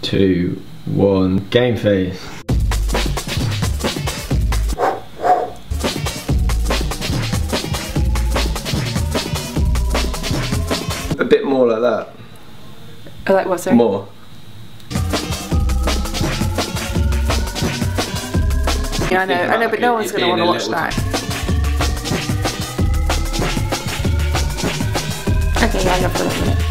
2, 1, game face. A bit more like that. I like what, sorry? More. Yeah, I know, but no one's going to want to watch that. Okay, yeah, I got for a minute.